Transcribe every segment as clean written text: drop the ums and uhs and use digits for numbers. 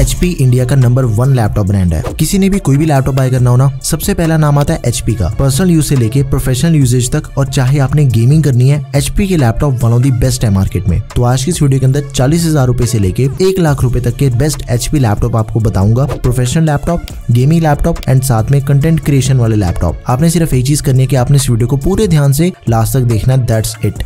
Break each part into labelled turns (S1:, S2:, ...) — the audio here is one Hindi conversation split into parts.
S1: HP इंडिया का नंबर 1 लैपटॉप ब्रांड है। किसी ने भी कोई भी लैपटॉप बाय करना हो ना, सबसे पहला नाम आता है HP का। पर्सनल यूज से लेके प्रोफेशनल यूजेज तक, और चाहे आपने गेमिंग करनी है, HP के laptop one of the best है मार्केट में। तो आज की इस वीडियो के अंदर 40,000 रुपए से लेके 1 लाख रुपए तक के बेस्ट HP लैपटॉप आपको बताऊंगा। Professional laptop, gaming laptop and साथ में कंटेंट क्रिएशन वाले लैपटॉप। आपने सिर्फ एक चीज करनी है कि आपने इस वीडियो को पूरे ध्यान से लास्ट तक देखना, दैट्स इट।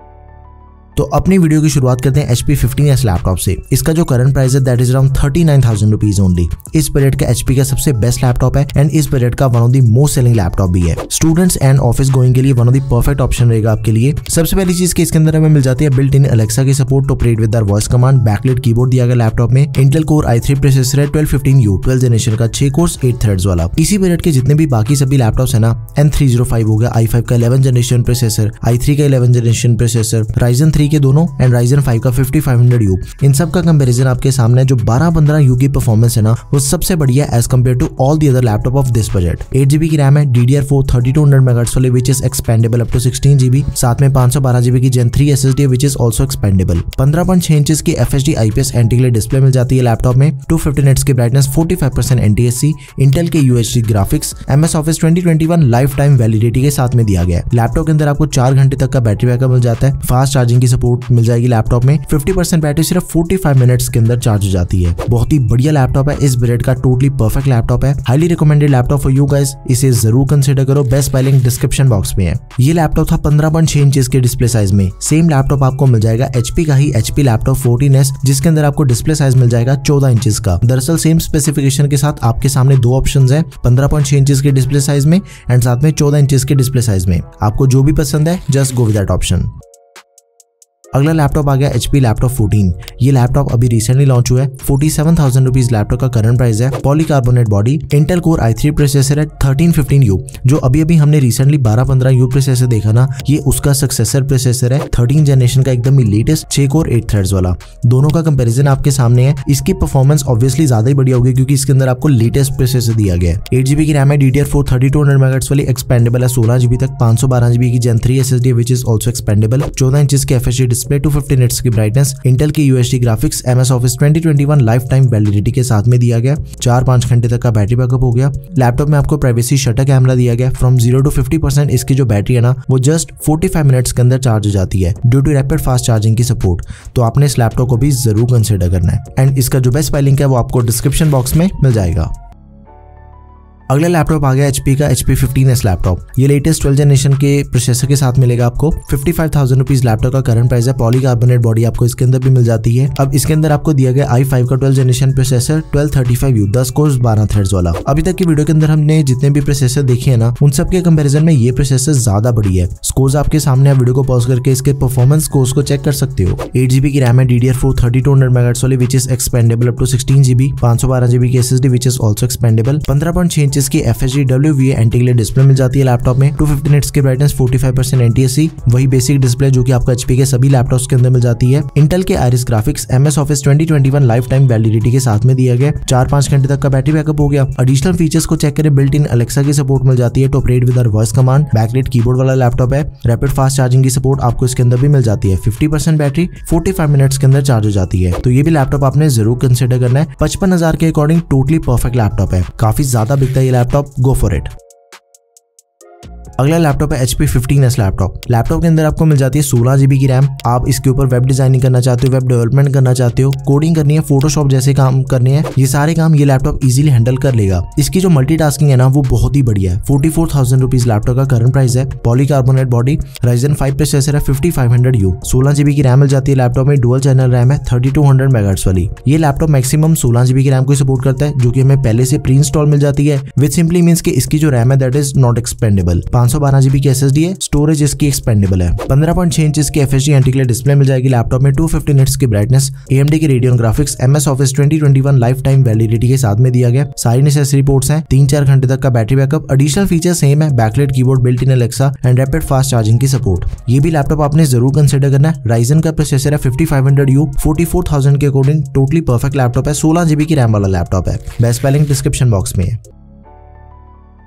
S1: तो अपनी वीडियो की शुरुआत करते हैं HP 15s लैपटॉप से। इसका जो करंट प्राइस है that is around 39,000 rupees only. इस पीरियड का HP का सबसे बेस्ट लैपटॉप है एंड इस पीरियड का one of the most selling laptop भी है। स्टूडेंट्स एंड ऑफिस गोइंग के लिए one of the perfect option रहेगा आपके लिए। सबसे पहली चीज के इसके अंदर हमें मिल जाती है बिल्ट इन अलेक्सा की support to operate with our voice command. Backlight keyboard दिया गया लैपटॉप में। इंटेल कोर i3 प्रोसेसर है 1215U 12 जनरेशन का 6 कोर्स 8 थ्रेड्स वाला। इसी पीरियड के जितने भी बाकी सभी लैपटॉप्स है ना, N305 हो गया, i5 का 11 जनरेशन प्रोसेसर, i3 का 11 जनरेशन प्रोसेसर, Ryzen 3 के दोनों एंड Ryzen 5 का 5500U, इन सब का कंपैरिजन आपके सामने। जो 12-15U की परफॉर्मेंस है ना, वो सबसे बढ़िया as compare to all the other laptop of this budget. 8GB की रैम है, DDR4 3200 MHz वाले which is expandable up to 16GB। साथ में 512GB की Gen 3 SSD which is also expandable. 15.6 inches की FHD IPS एंटी-ग्लेयर डिस्प्ले मिल जाती है लैपटॉप में। 250 निट्स की ब्राइटनेस, 45% NTSC, इंटेल के UHD graphics, MS Office 2021 life time validity के साथ में दिया गया है। लैपटॉप के अंदर आपको 4 घंटे तक का बैटरी बैकअप मिल जाता है। फास्ट चार्जिंग की सपोर्ट मिल जाएगी लैपटॉप में। 50% बैटरी सिर्फ 45 मिनट्स के अंदर चार्ज हो जाती है। बहुत ही बढ़िया लैपटॉप है, इस ब्रांड का टोटली परफेक्ट लैपटॉप है। Highly recommended laptop for you guys, इसे जरूर कंसीडर करो। Best buy link description box में है। ये लैपटॉप था 15.6 इंचेस के डिस्प्ले साइज में। सेम लैपटॉप आपको मिल जाएगा HP का ही HP लैपटॉप 14s, जिसके अंदर आपको डिस्प्ले साइज मिल जाएगा 14 इंचेस का। दरअसल सेम स्पेसिफिकेशन के साथ आपके सामने दो ऑप्शंस हैं, 15.6 इंचेस के डिस्प्ले साइज में एंड साथ में 14 इंचेस के डिस्प्ले साइज में। आपको जो भी पसंद है just go with that option. अगला लैपटॉप आ गया HP लैपटॉप 14। ये लैपटॉप अभी रिसेंटली लॉन्च हुआ है। 47,000 रुपीज लैपटॉप का करंट प्राइस है। Polycarbonate body, Intel core i3 processor है 1315U। जो अभी हमने रिसेंटली 1215U प्रोसेसर देखा ना, ये उसका सक्सेसर प्रोसेसर है। 13 जनरेशन का एकदम ही लेटेस्ट 6 कोर 8 थ्रेड्स वाला। दोनों का कंपैरिजन आपके सामने है। इसकी परफॉर्मेंस ऑब्वियसली ज्यादा ही बढ़िया होगी क्योंकि इसके अंदर आपको लेटेस्ट प्रोसेसर दिया गया है। 8GB की रैम है, DDR4 3200 MHz वाली एक्सपेंडेबल है 16GB तक। 512GB की Gen 3 SSD which is also expandable. 14 inches की FHD डिस्प्ले, 250 निट्स की ब्राइटनेस, इंटेल की UHD graphics, MS Office 2021 life time validity के साथ में दिया गया। 4-5 घंटे तक का बैटरी बैकअप हो गया। लैपटॉप में आपको प्राइवेसी शटर कैमरा दिया गया। फ्रॉम 0 to 50% इसकी जो बैटरी है ना, वो जस्ट 45 मिनट्स के अंदर चार्ज हो जाती है due to rapid fast charging की सपोर्ट। तो आपने इस लैपटॉप को भी जरूर कंसिडर करना है एंड इसका जो बेस्ट बाय लिंक है वो आपको डिस्क्रिप्शन बॉक्स में मिल जाएगा। अगला लैपटॉप आ गया HP का HP 15s लैपटॉप। ये लेटेस्ट 12 जनरेशन के प्रोसेसर के साथ मिलेगा आपको। 55,000 रुपीज लैपटॉप का करंट प्राइस है। पॉलीकार्बोनेट बॉडी आपको इसके अंदर भी मिल जाती है। अब इसके अंदर आपको दिया गया i5 का 12 generation processor 1235U 10 course 12 threads वाला। अभी तक की वीडियो के अंदर हमने जितने भी प्रोसेसर देखे हैं ना, उन सब के कंपेरिजन में ये प्रोसेसर ज्यादा बढ़िया है। स्कोर्स आपके सामने है, वीडियो को पॉज करके इसके परफॉर्मेंस स्कोर्स को चेक कर सकते हो। 8GB की रैम है, DDR4 3200 MHz वाली which is expandable up to 16GB। 512GB की SSD which is also expandable. 15.6 inches की FHD WVA एंटी-ग्लेयर डिस्प्ले मिल जाती है लैपटॉप में। 250 निट्स की ब्राइटनेस, 45% NTSC, वही बेसिक डिस्प्ले जो कि आपको HP के सभी लैपटॉप्स के अंदर मिल जाती है। इंटेल के Iris graphics, MS Office 2021 life time validity के साथ में दिया गया। 4-5 घंटे तक का बैटरी बैकअप हो गया। एडिशनल फीचर्स को चेक करें, बिल्ट इन अलेक्सा की सपोर्ट मिल जाती है to operate with our voice command. Backlight keyboard वाला लैपटॉप है। रैपिड फास्ट चार्जिंग की सपोर्ट आपको इसके अंदर भी मिल जाती है। 50% बैटरी 45 मिनट्स के अंदर चार्ज हो जाती है। तो ये भी लैपटॉप आपने जरूर कंसिडर करना है। 55,000 के अकॉर्डिंग टोटली परफेक्ट लैपटॉप है। काफी ज्यादा बिकता है ये लैपटॉप, गो फॉर इट। अगला लैपटॉप है HP 15s लैपटॉप। लैपटॉप के अंदर आपको मिल जाती है 16GB की रैम। आप इसके ऊपर वेब डिजाइनिंग करना चाहते हो, वेब डेवलपमेंट करना चाहते हो, कोडिंग करनी है, फोटोशॉप जैसे काम करने हैं, ये सारे काम ये लैपटॉप इजीली हैंडल कर लेगा। इसकी जो मल्टीटास्किंग है ना, वो बहुत ही बढ़िया है। 44,000 रुपीज लैपटॉप का करंट प्राइस है। पॉलीकार्बोनेट बॉडी, Ryzen 5 प्रोसेसर है 5500U। 16GB की रैम मिल जाती है लैपटॉप में। डुअल चैनल रैम है 3200 MHz वाली। ये लैपटॉप मैक्सिमम 16GB की रैम को सपोर्ट करता है, जो कि हमें पहले से प्री इंस्टॉल मिल जाती है। विच सिंपली मींस कि इसकी जो रैम है that is not expendable. 512GB की SSD है, स्टोरेज इसकी एक्सपेंडेबल है। 15.6 इंचेस की FHD एंटी-ग्लेयर डिस्प्ले मिल जाएगी लैपटॉप में। 250 निट्स की ब्राइटनेस, AMD के Radeon graphics, MS Office 2021 life time validity के साथ में दिया गया। सारी नेसेसरी पोर्ट्स हैं। 3-4 घंटे तक का battery backup. Additional feature same है, backlight keyboard, built in Alexa and rapid fast charging की सपोर्ट। ये भी लैपटॉप आपने जरूर कंसिडर करना है। Ryzen का प्रोसेसर है 5500U। 44,000 के अकॉर्डिंग टोटली परफेक्ट लैपटॉप है। 16GB की रैम वाला लैपटॉप है। Best buy link description box में है।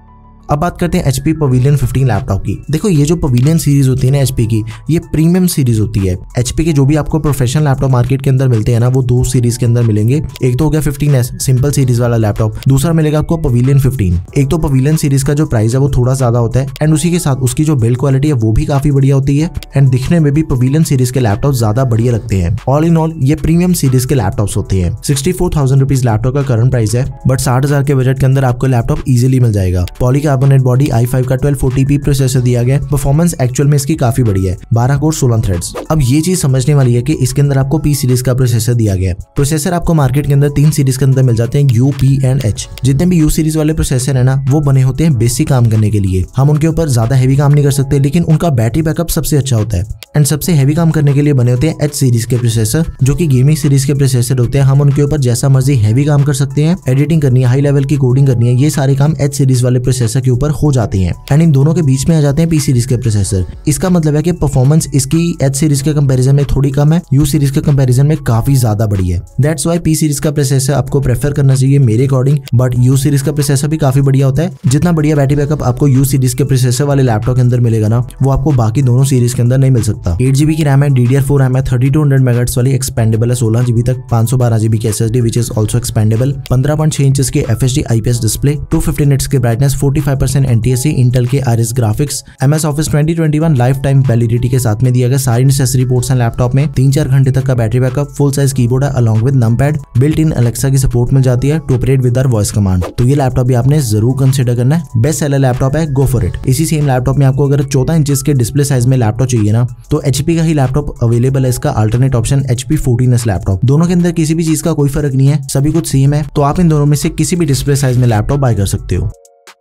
S1: अब बात करते हैं HP पवेलियन 15 लैपटॉप की। देखो ये जो पवेलियन सीरीज होती है ना HP की, ये प्रीमियम सीरीज होती है। HP के जो भी आपको प्रोफेशनल लैपटॉप मार्केट के अंदर मिलते हैं ना, वो दो सीरीज के अंदर मिलेंगे। एक तो हो गया 15S सिंपल सीरीज वाला लैपटॉप, दूसरा मिलेगा आपको पवेलियन 15। एक तो पवेलियन सीरीज का जो प्राइस है वो थोड़ा ज्यादा होता है एंड उसी के साथ उसकी जो बिल्ड क्वालिटी है वो भी काफी बढ़िया होती है एंड दिखने में भी पवेलियन सीरीज के लैपटॉप ज्यादा बढ़िया लगते हैं। ऑल इन ऑल ये प्रीमियम सीरीज के लैपटॉप्स होते हैं। 64,000 रुपीज लैपटॉप का करंट प्राइस है, बट 60,000 के बजट के अंदर आपको लैपटॉप इजीली मिल जाएगा। पॉलीकार्बोनेट बॉडी i5 का 1240p प्रोसेसर दिया गया। परफॉर्मेंस एक्चुअल में इसकी काफी बढ़िया है, 12 कोर 16 थ्रेड्स। अब ये चीज समझने वाली है कि इसके अंदर आपको P सीरीज का प्रोसेसर दिया गया है। प्रोसेसर आपको मार्केट के अंदर 3 सीरीज के अंदर मिल जाते हैं, U, P एंड H। जितने भी U सीरीज वाले प्रोसेसर है ना, वो बने होते हैं बेसिक काम करने के लिए। हम उनके ऊपर ज्यादा हैवी काम नहीं कर सकते, लेकिन उनका बैटरी बैकअप सबसे अच्छा होता है एंड सबसे हैवी काम करने के लिए बने होते हैं H सीरीज के प्रोसेसर, जो कि गेमिंग सीरीज के प्रोसेसर होते हैं। हम उनके ऊपर जैसा मर्जी हैवी काम कर सकते हैं, एडिटिंग करनी है, हाई लेवल की कोडिंग करनी है, ये सारे काम H सीरीज वाले प्रोसेसर के ऊपर हो जाते हैं एंड इन दोनों के बीच में आ जाते हैं P सीरीज के प्रोसेसर। इसका मतलब है कि परफॉर्मेंस इसकी H सीरीज के कंपैरिजन में थोड़ी कम है, U सीरीज के कंपैरिजन में काफी ज्यादा बड़ी है। दैट्स व्हाई P सीरीज का प्रोसेसर आपको प्रेफर करना चाहिए मेरे अकॉर्डिंग, बट U सीरीज का प्रोसेसर भी काफी बढ़िया होता है। जितना बढ़िया बैटरी बैकअप आपको U सीरीज के प्रोसेसर वाले लैपटॉप के अंदर मिलेगा ना, वो आपको बाकी दोनों सीरीज के अंदर नहीं मिल सकता। 8GB की रैम है, DDR4 रैम है, 3200 MHz वाली एक्सपेंडेबल है, 16GB तक, 512GB की SSD which is also expandable, 15.6 inches की FHD IPS डिस्प्ले, 250 निट्स की ब्राइटनेस, 45% NTSC, इंटेल के RS graphics, MS Office 2021 life time validity के साथ में दिया गया। सारी नेसेसरी पोर्ट्स हैं लैपटॉप में, 3-4 घंटे तक का battery backup, full size keyboard है along with numpad, built in Alexa की सपोर्ट मिल जाती है to operate with our voice command. तो ये लैपटॉप भी आपने जरूर कंसिडर करना है, बेस्ट सेलर लैपटॉप है, गो फॉर इट। इसी सेम लैपटॉप में आपको अगर 14 इंचेस के डिस्प्ले साइज में लैपटॉप चाहिए ना, तो HP का ही लैपटॉप अवेलेबल है। इसका alternate option HP 14S laptop. दोनों के अंदर किसी भी चीज का कोई फर्क नहीं है, सभी कुछ सेम है, तो आप इन दोनों में से किसी भी डिस्प्ले साइज में लैपटॉप बाय कर सकते हो।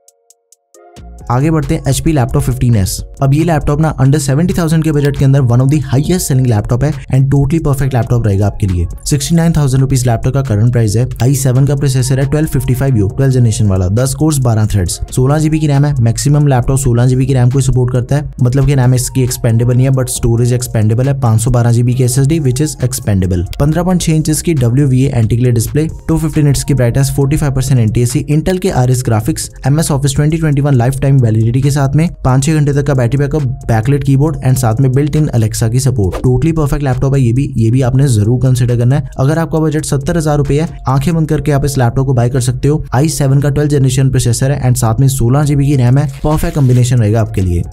S1: आगे बढ़ते हैं HP लैपटॉप 15S। अब ये लैपटॉप ना अंडर 70,000 के बजट के अंदर one of the highest selling laptop है एंड टोटली परफेक्ट लैपटॉप रहेगा आपके लिए। 69,000 रुपीज लैपटॉप का करंट प्राइस है। i7 का प्रोसेसर है, 1255U 12 जनरेशन वाला, 10 कोर्स 12 थ्रेड्स, 16GB की रैम है। मैक्सिमम लैपटॉप 16GB की रैम को सपोर्ट करता है, मतलब कि रैम इसकी एक्सपेंडेबल नहीं है, बट स्टोरेज एक्सपेंडेबल है। 512GB की SSD which is expandable, 15.6 inches की WVA anti glare display, 250 nits की ब्राइटनेस, 45% NTSC, इंटेल के RS graphics, MS Office 2021 life time validity के साथ में, 5-6 घंटे तक का battery backup, backlight keyboard and साथ में बिल्ट इन अलेक्सा की सपोर्ट। टोटली परफेक्ट लैपटॉप है ये भी आपने जरूर कंसिडर करना है। अगर आपका बजट 70,000 रुपए है, आंखें बंद करके आप इस लैपटॉप को बाय कर सकते हो। i7 का 12 जनरेशन प्रोसेसर है एंड साथ में 16GB की रैम है, परफेक्ट कॉम्बिनेशन रहेगा आपके लिए।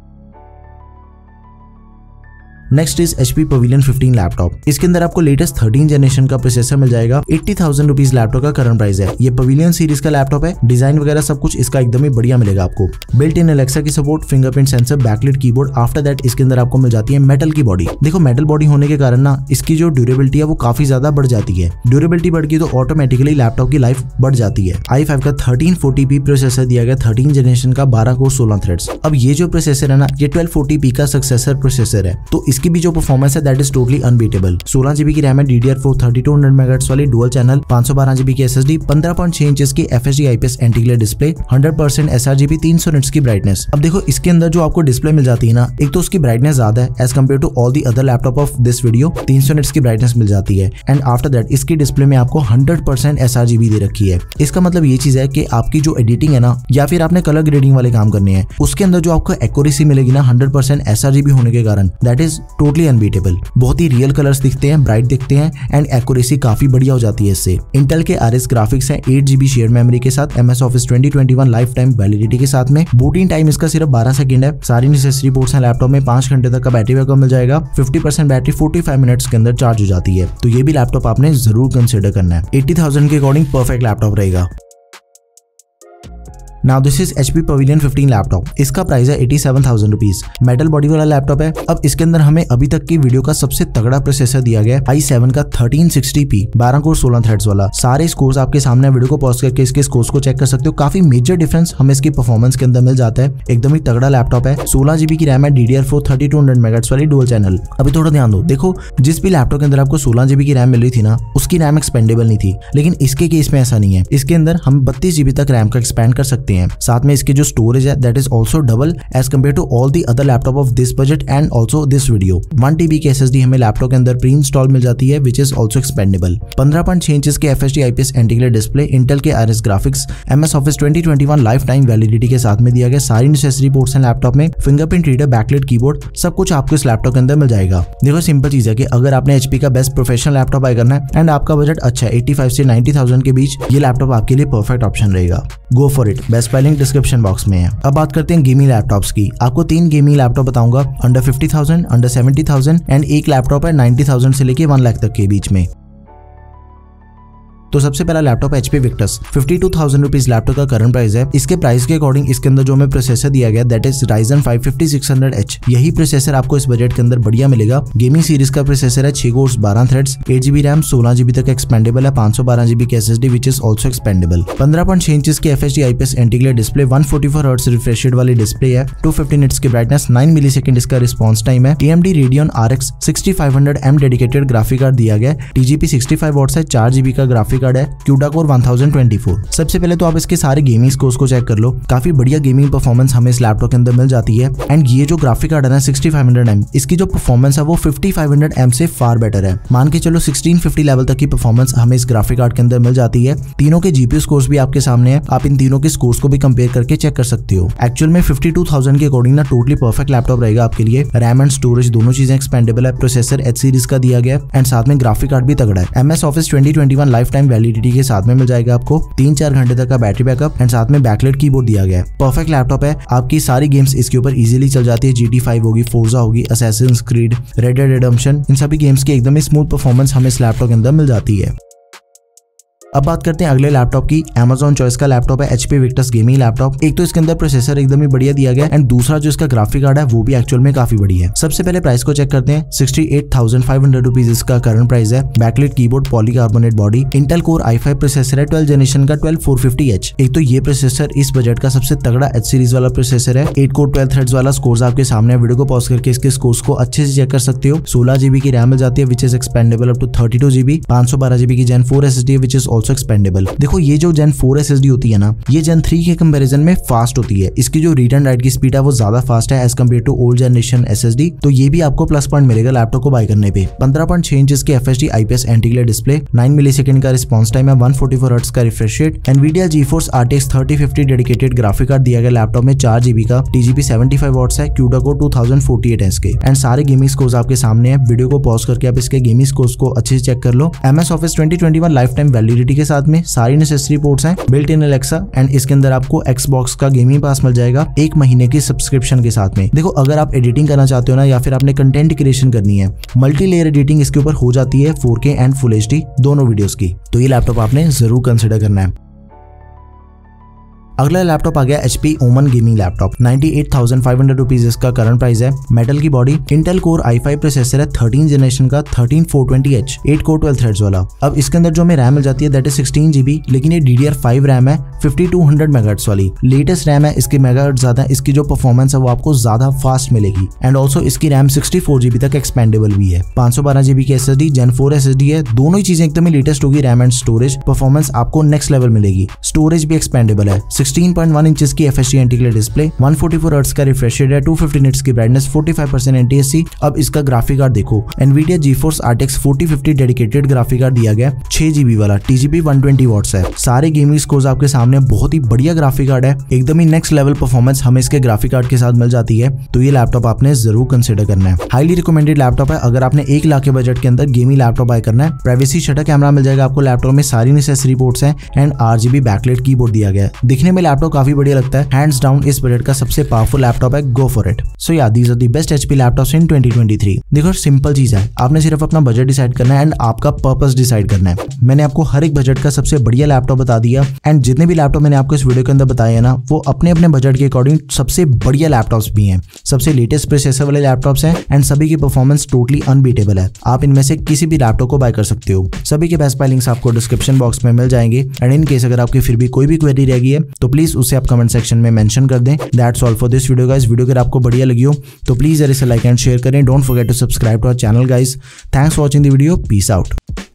S1: Next is HP Pavilion 15 laptop. इसके अंदर आपको लेटेस्ट 13 जनरेशन का प्रोसेसर मिल जाएगा। 80,000 रुपीज लैपटॉप का करंट प्राइस है। ये पवेलियन सीरीज का लैपटॉप है, डिजाइन वगैरह सब कुछ इसका एकदम ही बढ़िया मिलेगा आपको। बिल्ट इन अलेक्सा की support, fingerprint sensor, backlight keyboard. After that इसके अंदर आपको मिल जाती है मेटल की बॉडी। देखो मेटल बॉडी होने के कारण ना इसकी जो ड्यूरेबिलिटी है वो काफी ज्यादा बढ़ जाती है। ड्यूरेबिलिटी बढ़ गई तो ऑटोमेटिकली लैपटॉप की लाइफ बढ़ जाती है। i5 का 1340p प्रोसेसर दिया गया, 13 जनरेशन का, 12 कोर 16 थ्रेड्स। अब ये जो प्रोसेसर है ना, ये 1240p का सक्सेसर प्रोसेसर है, तो इसकी भी जो performance that is totally unbeatable. 16GB की रैम है, DDR4 3200 MHz वाली डुअल चैनल, 512GB की SSD, 15.6 इंचेस की FHD IPS anti glare display, 100% sRGB, 300 nits की ब्राइटनेस। अब देखो इसके अंदर जो आपको डिस्प्ले मिल जाती है ना, एक तो उसकी ब्राइटनेस ज्यादा है as compare to all the other laptop of this video, 300 nits की ब्राइटनेस मिल जाती है एंड आफ्टर दैट इसकी डिस्प्ले में आपको 100% sRGB दे रखी है। इसका मतलब ये चीज है कि आपकी जो एडिटिंग है ना, या फिर आपने कलर ग्रेडिंग वाले काम करने हैं, उसके अंदर जो आपको एक्यूरेसी मिलेगी ना 100% sRGB होने के कारण, दैट इज टोटली अनबीटेबल। बहुत ही रियल कलर्स दिखते हैं, ब्राइट दिखते हैं एंड एक्यूरेसी काफी बढ़िया हो जाती है इससे। इंटेल के RS ग्राफिक्स है, 8GB शेयर मेमोरी के साथ, MS Office 2021 life time validity के साथ में। बूटिंग टाइम इसका सिर्फ 12 सेकंड है। सारी नेसेसरी पोर्ट्स हैं लैपटॉप में, 5 घंटे तक का बैटरी बैकअप मिल जाएगा। 50% बैटरी 45 मिनट्स के अंदर चार्ज हो जाती है, तो ये भी लैपटॉप आपने जरूर कंसिडर करना है। 80,000 के अकॉर्डिंग परफेक्ट लैपटॉप रहेगा। Now this is HP Pavilion 15 laptop. इसका प्राइस है 87,000 रुपीज। मेटल बॉडी वाला लैपटॉप है। अब इसके अंदर हमें अभी तक की वीडियो का सबसे तगड़ा प्रोसेसर दिया गया है, i7 का 1360p 12 कोर 16 थ्रेड्स वाला। सारे स्कोर्स आपके सामने, वीडियो को पॉज करके इसके स्कोर्स को चेक कर सकते हो। काफी मेजर डिफरेंस हमें इसकी परफॉर्मेंस के अंदर मिल जाता है। एकदम ही तगड़ा लैपटॉप है। 16GB की रैम है, DDR4 3200 MHz वाली डुअल चैनल। अभी थोड़ा ध्यान दो, देखो जिस भी लैपटॉप के अंदर आपको 16GB की रैम मिल रही थी ना, उसकी रैम एक्सपेंडेबल नहीं थी, लेकिन इसके केस में ऐसा नहीं है। इसके अंदर हम 32GB तक रैम का एक्सपेंड कर सकते सकते हैं। साथ में इसकी जो स्टोरेज है that is also double as compare to all the other laptop of this budget and also this video. 1 TB की SSD हमें लैपटॉप के अंदर प्री इंस्टॉल मिल जाती है which is also expandable. 15.6 inches के FHD IPS anti-glare display, Intel के RS graphics, MS Office 2021 life time validity के साथ में दिया गया सारी नेसेसरी पोर्ट्स हैं लैपटॉप में, फिंगरप्रिंट रीडर, बैकलाइट कीबोर्ड, सब कुछ आपको इस लैपटॉप के अंदर मिल जाएगा। देखो सिंपल चीज है कि अगर आपने HP का बेस्ट प्रोफेशनल लैपटॉप बाय करना है एंड आपका बजट अच्छा है 85 से 90,000 के बीच, ये लैपटॉप आपके लिए परफेक्ट ऑप्शन रहेगा। Go for it, best buy link description box में है। अब बात करते हैं गेमिंग लैपटॉप्स की। आपको 3 गेमिंग लैपटॉप बताऊंगा अंडर 50,000, अंडर 70,000 एंड एक लैपटॉप है 90,000 से लेके 1 लाख तक के बीच में। तो सबसे पहला laptop HP Victus 52,000 rupees laptop का करंट प्राइस है। इसके प्राइस के अकॉर्डिंग इसके अंदर जो हमें प्रोसेसर दिया गया दैट इज Ryzen 5 5600H। यही प्रोसेसर आपको इस बजट के अंदर बढ़िया मिलेगा। गेमिंग सीरीज का प्रोसेसर है, 6 cores 12 threads, 8 GB RAM, 16 GB तक एक्सपेंडेबल है, 512 GB की SSD which is also expandable. 15.6 inches की FHD IPS anti-glare display, 144 hertz refresh rate वाली डिस्प्ले है, 250 निट्स की ब्राइटनेस, 9 मिलीसेकंड इसका रिस्पॉन्स टाइम है। AMD Radeon RX 6500M dedicated graphic card दिया गया, TGP 65 वॉट्स है, 4 GB का ग्राफिक कार्ड है, CUDA 1024। सबसे पहले तो आप इसके सारे गेमिंग स्कोर्स को चेक कर लो। काफी बढ़िया गेमिंग परफॉर्मेंस हमें इस लैपटॉप के अंदर मिल जाती है एंड ये जो ग्राफिक कार्ड है ना 6500M, इसकी जो परफॉर्मेंस है वो 5500M से फार बेटर है। मान के चलो 1650 लेवल तक की परफॉर्मेंस हमें इस ग्राफिक कार्ड के अंदर मिल जाती है। तीनों के GPU स्कोर्स भी आपके सामने है, आप इन तीनों के स्कोर्स को भी कंपेयर करके चेक कर सकते हो। एक्चुअल में 52,000 के अकॉर्डिंग ना टोटली परफेक्ट लैपटॉप रहेगा आपके लिए। रैम एंड स्टोरेज दोनों चीजें एक्सपेंडेबल है, प्रोसेसर H सीरीज का दिया गया एंड साथ में ग्राफिक कार्ड भी तगड़ा है। MS Office 2021 life time validity के साथ में मिल जाएगा आपको, 3-4 घंटे तक का बैटरी बैकअप एंड साथ में बैकलाइट कीबोर्ड दिया गया है। परफेक्ट लैपटॉप है, आपकी सारी गेम्स इसके ऊपर इजीली चल जाती है। GT5 होगी, फोर्जा होगी, Assassin's Creed, Red Dead Redemption, इन सभी गेम्स की एकदम ही स्मूथ परफॉर्मेंस हमें इस लैपटॉप के अंदर मिल जाती है। अब बात करते हैं अगले लैपटॉप की। Amazon चॉइस का लैपटॉप है HP Victus गेमिंग लैपटॉप। एक तो इसके अंदर प्रोसेसर एकदम ही बढ़िया दिया गया एंड दूसरा जो इसका ग्राफिक कार्ड है वो भी एक्चुअल में काफी बढ़िया है। सबसे पहले प्राइस को चेक करते हैं, 68,500 रुपीज इसका करंट प्राइस है। Backlight keyboard, polycarbonate body, Intel core i5 processor है, 12 जनरेशन का 12450H। एक तो ये प्रोसेसर इस बजट का सबसे तगड़ा H सीरीज वाला प्रोसेसर है। 8 कोर 12 थ्रेड्स वाला स्कोर्स आपके सामने, वीडियो को पॉज करके इसके स्कोर्स को अच्छे से चेक कर सकते हो। 16 GB की रैम मिल जाती है which is expandable up to 32 GB, 512 GB की Gen 4 SSD which is also expandable. देखो ये जो Gen 4 SSD होती है ना, ये Gen 3 के कंपैरिजन में फास्ट होती है। इसकी जो रीड एंड राइट की स्पीड है वो ज्यादा फास्ट है as compare to old generation SSD, तो ये भी आपको प्लस पॉइंट मिलेगा लैपटॉप को बाय करने पे। 15.6 इंचेस की FHD IPS anti-glare display, 9 millisecond का रिस्पॉन्स टाइम है, 144 हर्ट्ज का refresh rate, NVIDIA GeForce RTX 3050 dedicated graphic card दिया गया लैपटॉप में, 4 GB का, TGP 75 वॉट्स है, CUDA 2048 Hz के एंड सारे गेमिंग स्कोर्स आपके सामने है। वीडियो को पॉज करके आप इसके गेमिंग स्कोर्स को अच्छे से चेक कर लो। MS Office 2021 life time validity के साथ में सारी नेसेसरी पोर्ट्स हैं, बिल्ट इन Alexa एंड इसके अंदर आपको Xbox का गेमिंग पास मिल जाएगा 1 महीने की सब्सक्रिप्शन के साथ में। देखो अगर आप एडिटिंग करना चाहते हो ना या फिर आपने कंटेंट क्रिएशन करनी है, मल्टी लेयर एडिटिंग इसके ऊपर हो जाती है 4K एंड फुल HD दोनों वीडियोस की, तो ये लैपटॉप आपने जरूर कंसिडर करना है। अगला लैपटॉप आ गया HP Omen gaming laptop, 98,500 rupees इसका करंट प्राइस है। मेटल की body, Intel core i5 processor है, 13 जनरेशन का, 13420H, 8 कोर 12 थ्रेड्स वाला। अब इसके अंदर जो हमें रैम मिल जाती है दैट इज 16 GB, लेकिन ये DDR5 रैम है 5200 मेगाहर्ट्ज वाली। लेटेस्ट रैम है, इसके मेगाहर्ट्ज ज्यादा है, इसकी जो परफॉर्मेंस है वो आपको ज्यादा फास्ट मिलेगी एंड ऑल्सो इसकी रैम 64 GB तक एक्सपेंडेबल भी है। 512 GB की SSD, Gen 4 SSD है, दोनों ही चीजें एकदम ही लेटेस्ट होगी। रैम एंड स्टोरेज परफॉर्मेंस आपको नेक्स्ट लेवल मिलेगी। स्टोरेज भी एक्सपेंडेबल है, 16.1 इंचेस की FHD एंटी-ग्लेयर डिस्प्ले, 144 हर्ट्ज का रिफ्रेश रेट है, 250 निट्स की ब्राइटनेस, 45% NTSC। अब इसका ग्राफिक कार्ड देखो, NVIDIA GeForce RTX 4050 dedicated graphic card दिया गया, 6 GB वाला, TGP 120 वॉट्स है। सारे गेमिंग स्कोर्स आपके सामने, बहुत ही बढ़िया ग्राफिक कार्ड है, एकदम ही नेक्स्ट लेवल परफॉर्मेंस हमें इसके ग्राफिक कार्ड के साथ मिल जाती है, तो ये लैपटॉप आपने जरूर कंसिडर करना है। हाईली रिकमेंडेड लैपटॉप है अगर आपने 1 लाख के बजट के अंदर गेमिंग लैपटॉप बाय करना है। प्राइवेसी शटर कैमरा मिल जाएगा आपको लैपटॉप में, सारी नेसेसरी पोर्ट्स हैं एंड RGB बैकलाइट कीबोर्ड दिया गया है। दिखने में लैपटॉप काफी बढ़िया लगता है, हैंड्स डाउन इस बजट का सबसे पावरफुल लैपटॉप है। Go for it. So yeah these are the best HP laptops in 2023। देखो सिंपल चीज है, आपने सिर्फ अपना बजट डिसाइड करना है एंड आपका पर्पस डिसाइड करना है। मैंने आपको हर एक बजट का सबसे बढ़िया लैपटॉप बता दिया एंड जितने भी लैपटॉप मैंने आपको इस वीडियो के अंदर बताए हैं ना, वो अपने अपने बजट के अकॉर्डिंग सबसे बढ़िया लैपटॉप्स भी हैं, सबसे लेटेस्ट प्रोसेसर वाले लैपटॉप्स हैं एंड सभी की परफॉर्मेंस टोटली अनबीटेबल है। आप इनमें से किसी भी लैपटॉप को बाय कर सकते हो। सभी के बेस्ट बाय लिंक्स आपको डिस्क्रिप्शन बॉक्स में मिल जाएंगे एंड इन केस अगर आपकी फिर भी कोई भी क्वेरी रह गई है तो प्लीज उसे आप कमेंट सेक्शन में मेंशन कर दें। That's all for this video guys. Video अगर आपको बढ़िया लगी हो तो प्लीज इसे लाइक एंड शेयर करें। Don't forget to subscribe to our channel guys. Thanks for watching the video. Peace out.